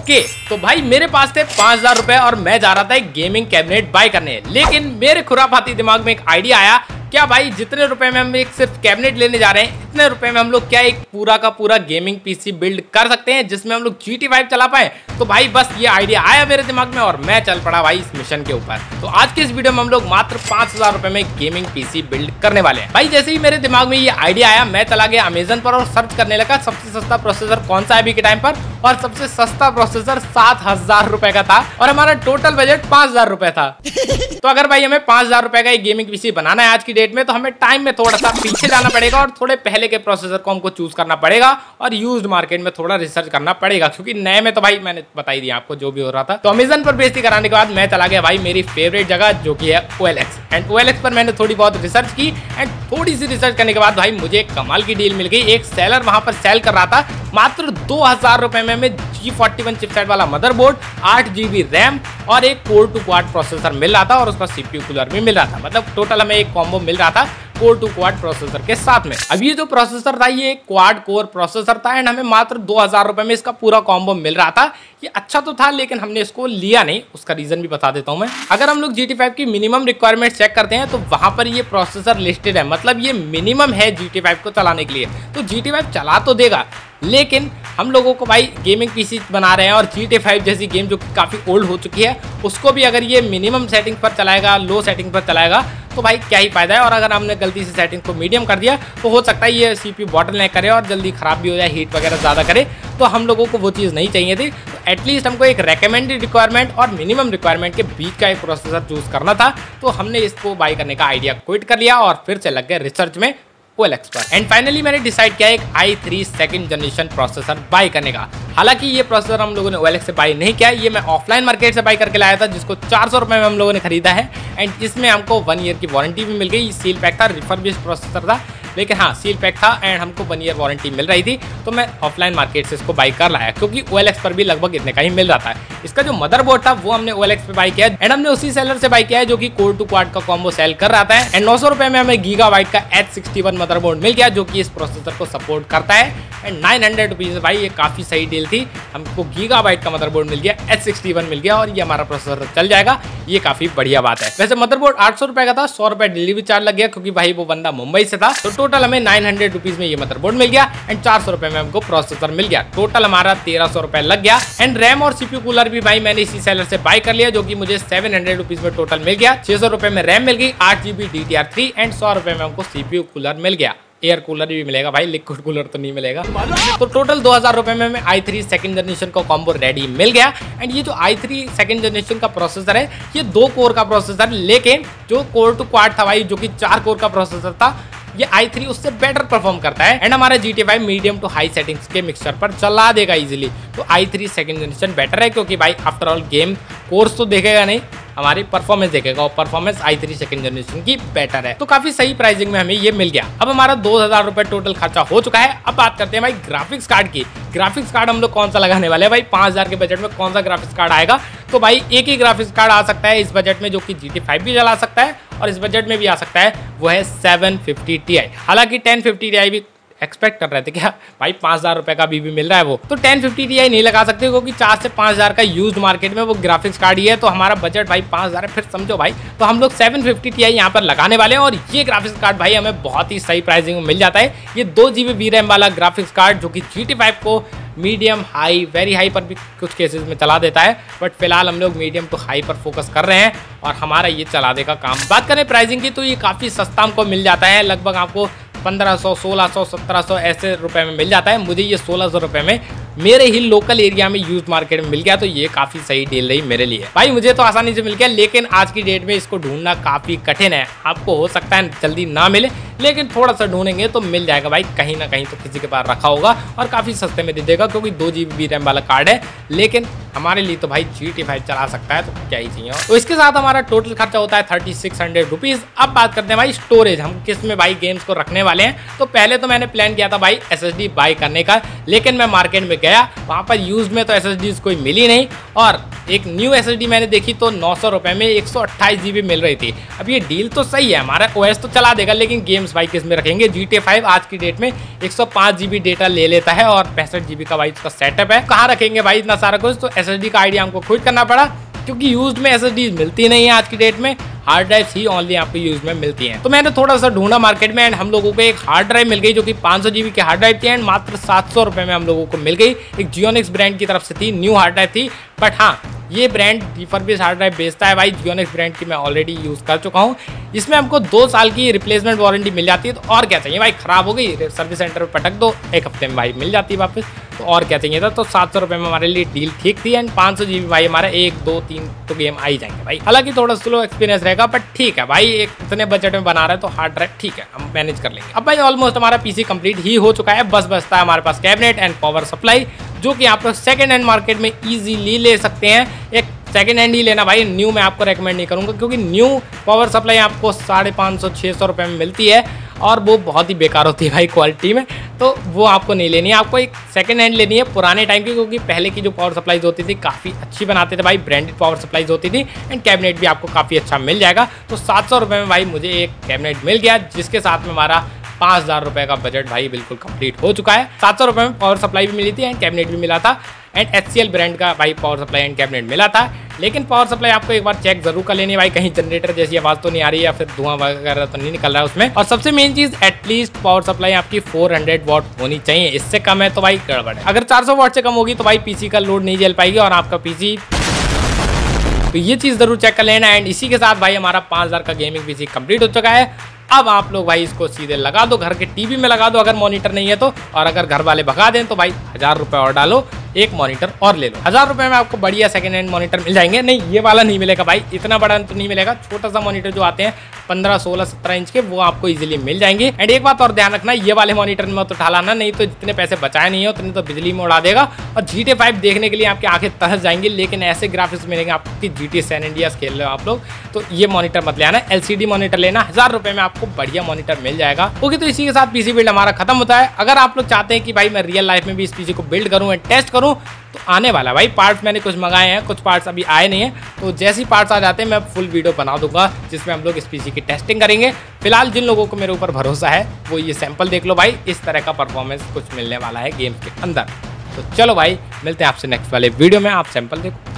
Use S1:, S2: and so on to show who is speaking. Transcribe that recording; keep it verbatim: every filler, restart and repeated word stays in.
S1: Okay तो भाई मेरे पास थे पांच हजार रुपए और मैं जा रहा था एक गेमिंग कैबिनेट बाय करने, लेकिन मेरे खुरापाती दिमाग में एक आइडिया आया, क्या भाई जितने रुपए में हम एक सिर्फ कैबिनेट लेने जा रहे हैं इतने रुपए में हम लोग क्या एक पूरा का पूरा गेमिंग पीसी बिल्ड कर सकते हैं जिसमें हम लोग जी टी फाइव चला पाए। तो भाई बस ये आइडिया आया मेरे दिमाग में और मैं चल पड़ा भाई इस मिशन के ऊपर। तो आज के इस वीडियो में हम लोग मात्र पांच हजार रुपए में गेमिंग पीसी बिल्ड करने वाले हैं। भाई जैसे ही मेरे दिमाग में ये आइडिया आया मैं चला गया अमेजन पर और सर्च करने लगा सबसे सस्ता प्रोसेसर कौन सा है अभी के टाइम पर, और सबसे सस्ता प्रोसेसर सात हजार रुपए का था और हमारा टोटल बजट पांच हजार रुपए था। तो अगर भाई हमें पांच हजार रुपए का एक गेमिंग पीसी बनाना है आज की डेट में तो हमें टाइम में थोड़ा सा पीछे जाना पड़ेगा और थोड़े पहले के प्रोसेसर को हमको चूज करना पड़ेगा और यूज्ड मार्केट में थोड़ा रिसर्च करना पड़ेगा, क्योंकि नए में तो भाई मैंने बता ही दिया आपको जो भी हो रहा था। तो अमेजन पर बेइज्जती कराने के बाद मैं चला गया भाई मेरी फेवरेट जगह जो कि है O L X, and O L X पर मैंने थोड़ी बहुत रिसर्च की एंड थोड़ी सी रिसर्च करने के बाद भाई मुझे एक कमाल की डील मिल गई। एक सेलर वहां पर सेल कर रहा था मात्र दो हजार रुपए में हमें जी फोर्टी वन चिपसेट वाला मदरबोर्ड, आठ जीबी रैम और एक कोर टू क्वाड प्रोसेसर मिल रहा था और उसका सीपीयू कूलर भी मिल रहा था। मतलब टोटल हमें एक कॉम्बो मिल रहा था कोर टू क्वाड प्रोसेसर के साथ में। अब ये जो प्रोसेसर था ये क्वाड कोर प्रोसेसर था एंड हमें मात्र दो हजार रुपए में इसका पूरा कॉम्बो मिल रहा था। ये अच्छा तो था लेकिन हमने इसको लिया नहीं, उसका रीजन भी बता देता हूं मैं। अगर हम लोग जी टी फाइव की मिनिमम रिक्वायरमेंट चेक करते हैं तो वहां पर ये प्रोसेसर लिस्टेड है, मतलब ये मिनिमम है जी टी फाइव को चलाने के लिए। तो जी टी फाइव चला तो देगा लेकिन हम लोगों को भाई गेमिंग पीसी बना रहे हैं और जी टी फाइव जैसी गेम जो काफ़ी ओल्ड हो चुकी है उसको भी अगर ये मिनिमम सेटिंग पर चलाएगा, लो सेटिंग पर चलाएगा तो भाई क्या ही फायदा है। और अगर हमने गलती से सेटिंग को मीडियम कर दिया तो हो सकता है ये सीपीयू बॉटलनेक करे और जल्दी खराब भी हो जाए, हीट वगैरह ज़्यादा करे। तो हम लोगों को वो चीज़ नहीं चाहिए थी। तो एटलीस्ट हमको एक रेकमेंडेड रिक्वायरमेंट और मिनिमम रिक्वायरमेंट के बीच का एक प्रोसेसर चूज करना था। तो हमने इसको बाई करने का आइडिया क्विट कर लिया और फिर से लग गए रिसर्च में ओ एल एक्स पर। एंड फाइनली मैंने डिसाइड किया एक I three second generation processor buy करने का। हालांकि ये प्रोसेसर हम लोगों ने ओ एल एक्स से बाय नहीं किया, ये मैं ऑफलाइन मार्केट से बाय करके लाया था जिसको चार सौ रुपए में हम लोगों ने खरीदा है एंड इसमें हमको वन ईयर की वारंटी भी मिल गई। सील पैक था, रिफर्बिश्ड प्रोसेसर था लेकिन हाँ सील पैक था एंड हमको वन ईयर वारंटी मिल रही थी। तो मैं ऑफलाइन मार्केट से इसको बाय कर लाया क्योंकि ओ एल एक्स पर भी लगभग इतने का ही मिल रहा था। इसका जो मदरबोर्ड था वो हमने ओ एल एक्स पे बाय किया एंड हमने उसी सेलर से बाय किया है जो कि कोर टू क्वाड का कॉम्बो सेल कर रहा था। एंड नौ सौ रुपए में हमें गीगाबाइट का एच सिक्सटी वन मदरबोर्ड मिल गया जो कि इस प्रोसेसर को सपोर्ट करता है। एंड नाइन हंड्रेड रुपीज भाई ये काफी सही डील थी, हमको गीगाबाइट का मदरबोर्ड मिल गया, एच सिक्सटी वन मिल गया और ये हमारा प्रोसेसर चल जाएगा। ये काफी बढ़िया बात है। वैसे मदरबोर्ड आठ सौ रुपए का था, सौ रुपए डिलीवरी चार्ज लग गया क्योंकि भाई वो बंदा मुंबई से था। तो टोटल हमें नाइन हंड्रेड रुपीज में ये मदरबोर्ड मिल गया एंड चार सौ रुपए में हमको प्रोसेसर मिल गया। टोटल हमारा तेरह सौ रुपए लग गया। एंड रैम और सीपीयू कूलर भी भाई मैंने इसी सेलर से बाय कर लिया जो कि मुझे सेवन हंड्रेड रुपीज में टोटल मिल गया। छह सौ रुपए में रैम मिल गई, आठ GB D D R three and सौ रुपए में हमको सीपीयू कूलर मिल गया। एयर कूलर भी मिलेगा भाई, लिक्विड कूलर तो नहीं मिलेगा। तो टोटल दो हजार रुपए में हमें आई थ्री सेकंड जनरेशन का कॉम्बो रेडी मिल गया। एंड ये जो आई थ्री सेकंड जनरेशन का प्रोसेसर है ये दो कोर का प्रोसेसर, लेकिन जो कोर टू क्वाड था भाई जो कि चार कोर का प्रोसेसर था ये आई थ्री उससे बेटर परफॉर्म करता है एंड हमारा G T five medium to high settings के मिक्सचर पर चला देगा इजीली। तो I three second generation better है क्योंकि भाई आफ्टर ऑल गेम कोर्स तो देखेगा नहीं, हमारी परफॉर्मेंस देखेगा और performance I three second generation की बेटर है। तो काफी सही प्राइसिंग में हमें ये मिल गया। अब हमारा दो हजार रुपए टोटल खर्चा हो चुका है। अब बात करते हैं भाई ग्राफिक्स कार्ड की। ग्राफिक्स कार्ड हम लोग कौन सा लगाने वाले हैं भाई, पांच हजार के बजट में कौन सा ग्राफिक्स कार्ड आएगा। तो भाई एक ही ग्राफिक्स कार्ड आ सकता है इस बजट में जो कि जी टी फाइव भी चला सकता है और इस बजट में भी आ सकता है, वो है सेवन फिफ्टी टी आई। हालांकि टेन फिफ्टी टी आई भी एक्सपेक्ट कर रहे थे क्या भाई, पांच हजार रुपए का भी, भी मिल रहा है वो। तो टेन फिफ्टी टी आई नहीं लगा सकते क्योंकि चार से पांच हजार का यूज्ड मार्केट में वो ग्राफिक्स कार्ड ही है। तो हमारा बजट भाई पांच हजार है, फिर समझो भाई। तो हम लोग सेवन फिफ्टी टी आई यहाँ पर लगाने वाले हैं और ये ग्राफिक्स कार्ड भाई हमें बहुत ही सही प्राइसिंग में मिल जाता है। ये दो जीबी वी रैम वाला ग्राफिक्स कार्ड जो कि जी टी फाइव को मीडियम हाई वेरी हाई पर भी कुछ केसेस में चला देता है, बट फिलहाल हम लोग मीडियम टू हाई पर फोकस कर रहे हैं और हमारा ये चला देगा काम। बात करें प्राइसिंग की तो ये काफ़ी सस्ता हमको मिल जाता है, लगभग आपको पंद्रह सौ, सोलह सौ, सत्रह सौ ऐसे रुपए में मिल जाता है। मुझे ये सोलह सौ रुपए में मेरे ही लोकल एरिया में यूज मार्केट में मिल गया, तो ये काफी सही डील रही मेरे लिए भाई। मुझे तो आसानी से मिल गया, लेकिन आज की डेट में इसको ढूंढना काफी कठिन है। आपको हो सकता है जल्दी ना मिले, लेकिन थोड़ा सा ढूंढेंगे तो मिल जाएगा भाई, कहीं ना कहीं तो किसी के पास रखा होगा और काफी सस्ते में दे देगा क्योंकि दो जीबी रैम वाला कार्ड है। लेकिन हमारे लिए तो भाई जी टी फाइव चला सकता है, तो क्या ही चाहिए। तो इसके साथ हमारा टोटल खर्चा होता है थर्टी सिक्स हंड्रेड रुपीज। अब बात करते हैं भाई स्टोरेज, हम किस में भाई गेम्स को रखने वाले हैं। तो पहले तो मैंने प्लान किया था भाई एस एस डी बाई करने का, लेकिन मैं मार्केट में गया, वहाँ पर यूज में तो एस एस डी कोई मिली नहीं, और एक न्यू एस एस डी मैंने देखी तो नौ सौ रुपये में एक सौ अट्ठाईस जी बी मिल रही थी। अब ये डील तो सही है, हमारा ओएस तो चला देगा, लेकिन गेम्स भाई किस में रखेंगे। जी टी ए फाइव आज की डेट में एक सौ पाँच जी बी डेटा ले लेता है और पैंसठ जी बी का भाई उसका सेटअप है, कहाँ रखेंगे भाई इतना सारा कुछ। तो एस एस डी का आइडिया हमको खुद करना पड़ा, क्योंकि यूज में एस एस डी मिलती नहीं है आज की डेट में, हार्ड ड्राइव ही ओनली यहाँ पे यूज में मिलती हैं। तो मैंने थोड़ा सा ढूंढा मार्केट में एंड हम लोगों को एक हार्ड ड्राइव मिल गई जो कि पाँच सौ जीबी की हार्ड ड्राइव थी एंड मात्र सात सौ रुपए में हम लोगों को मिल गई। एक जियोनिक्स ब्रांड की तरफ से थी, न्यू हार्ड ड्राइव थी, बट हाँ ये ब्रांड रिफर्बिश हार्ड ड्राइव बेचता है भाई। जियोनिक्स ब्रांड की मैं ऑलरेडी यूज कर चुका हूँ, इसमें हमको दो साल की रिप्लेसमेंट वारंटी मिल जाती है। तो और क्या चाहिए भाई, खराब हो गई सर्विस सेंटर पर पटक दो, एक हफ्ते में भाई मिल जाती है वापस, तो और क्या चाहिए था। तो सात सौ रुपये में हमारे लिए डील ठीक थी एंड पाँच सौ जीबी भाई हमारे एक दो तीन तो गेम आ ही जाएंगे भाई। हालांकि थोड़ा स्लो एक्सपीरियंस रहेगा, बट ठीक है भाई, एक इतने बजट में बना रहे हैं तो हार्ड ड्राइव ठीक है, हम मैनेज कर लेंगे। अब भाई ऑलमोस्ट हमारा पीसी कंप्लीट ही हो चुका है, बस बचता है हमारे पास कैबिनेट एंड पावर सप्लाई, जो कि आप लोग सेकेंड हैंड मार्केट में इजीली ले सकते हैं। एक सेकेंड हैंड ही लेना भाई, न्यू मैं आपको रेकमेंड नहीं करूंगा, क्योंकि न्यू पावर सप्लाई आपको साढ़े पाँच सौ छः सौ रुपये में मिलती है और वो बहुत ही बेकार होती है भाई क्वालिटी में, तो वो आपको नहीं लेनी है। आपको एक सेकंड हैंड लेनी है पुराने टाइम की, क्योंकि पहले की जो पावर सप्लाईज होती थी काफ़ी अच्छी बनाते थे भाई, ब्रांडेड पावर सप्लाईज होती थी एंड कैबिनेट भी आपको काफ़ी अच्छा मिल जाएगा। तो सात सौ रुपये में भाई मुझे एक कैबिनेट मिल गया, जिसके साथ में हमारा पाँच हज़ार रुपये का बजट भाई बिल्कुल कंप्लीट हो चुका है। सात सौ रुपये में पावर सप्लाई भी मिली थी एंड कैबिनेट भी मिला था and H C L brand का भाई पावर सप्लाई एंड कैबिनेट मिला था। लेकिन पावर सप्लाई आपको एक बार चेक जरूर कर लेनी है भाई, कहीं जनरेटर जैसी आवाज़ तो नहीं आ रही है या फिर धुआं वगैरह तो नहीं निकल रहा है उसमें। और सबसे मेन चीज़ एटलीस्ट पावर सप्लाई आपकी चार सौ वाट होनी चाहिए, इससे कम है तो भाई गड़बड़ है। अगर चार सौ वाट से कम होगी तो भाई पीसी का लोड नहीं झेल पाएगी और आपका पीसी, तो ये चीज़ जरूर चेक कर लेना। एंड इसी के साथ भाई हमारा पाँच हज़ार का गेमिंग पीसी कंप्लीट हो चुका है। अब आप लोग भाई इसको सीधे लगा दो, घर के टीवी में लगा दो अगर मॉनिटर नहीं है तो, और अगर घर वाले भगा दें तो भाई हज़ार रुपये और डालो, एक मॉनिटर और ले लो। हज़ार रुपये में आपको बढ़िया सेकंड हैंड मॉनिटर मिल जाएंगे। नहीं ये वाला नहीं मिलेगा भाई, इतना बड़ा तो नहीं मिलेगा, छोटा सा मॉनिटर जो आते हैं पंद्रह सोलह सत्रह इंच के, वो आपको इजीली मिल जाएंगे। एंड एक बात और ध्यान रखना, ये वाले मॉनिटर में तो ठालाना नहीं, तो जितने पैसे बचाए नहीं है उतने तो बिजली में उड़ा देगा। और जी टी ए फाइव देखने के लिए आपकी आंखें तरस जाएंगी, लेकिन ऐसे ग्राफिक्स मिलेंगे आपकी G T A San Andreas खेल रहे हो आप लोग, तो ये मॉनिटर मत ले आना, एल सी डी मॉनिटर लेना। हज़ार रुपये में आपको बढ़िया मॉनिटर मिल जाएगा। ओके, तो इसी के साथ पीसी बिल्ड हमारा खत्म होता है। अगर आप लोग चाहते हैं कि भाई मैं रियल लाइफ में भी इस पीसी को बिल्ड करूं एंड टेस्ट करूं, तो आने वाला भाई पार्ट्स मैंने कुछ मंगाए हैं, कुछ पार्ट्स अभी आए नहीं हैं, तो जैसे ही पार्ट्स आ जाते हैं मैं फुल वीडियो बना दूंगा जिसमें हम लोग इस पीसी की टेस्टिंग करेंगे। फिलहाल जिन लोगों को मेरे ऊपर भरोसा है वो ये सैंपल देख लो भाई, इस तरह का परफॉर्मेंस कुछ मिलने वाला है गेम के अंदर। तो चलो भाई मिलते हैं आपसे नेक्स्ट वाले वीडियो में, आप सैंपल देखो।